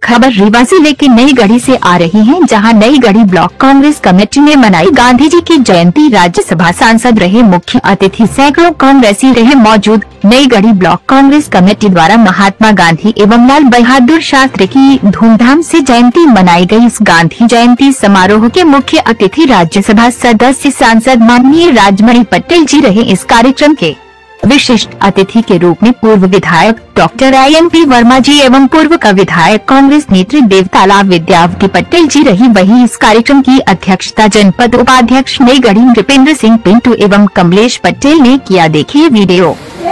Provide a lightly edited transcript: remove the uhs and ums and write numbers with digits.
खबर रीवा जिले के नई गढ़ी से आ रही है, जहां नई गढ़ी ब्लॉक कांग्रेस कमेटी ने मनाई गांधी जी की जयंती। राज्यसभा सांसद रहे मुख्य अतिथि, सैकड़ों कांग्रेसी रहे मौजूद। नई गढ़ी ब्लॉक कांग्रेस कमेटी द्वारा महात्मा गांधी एवं लाल बहादुर शास्त्री की धूमधाम से जयंती मनाई गई। इस गांधी जयंती समारोह के मुख्य अतिथि राज्यसभा सदस्य सांसद माननीय राजमणि पटेल जी रहे। इस कार्यक्रम के विशिष्ट अतिथि के रूप में पूर्व विधायक डॉक्टर INP वर्मा जी एवं पूर्व का विधायक कांग्रेस नेत्री देवताला विद्यावती पटेल जी रही। वहीं इस कार्यक्रम की अध्यक्षता जनपद उपाध्यक्ष नई गढ़ी नृपेंद्र सिंह पिंटू एवं कमलेश पटेल ने किया। देखिए वीडियो।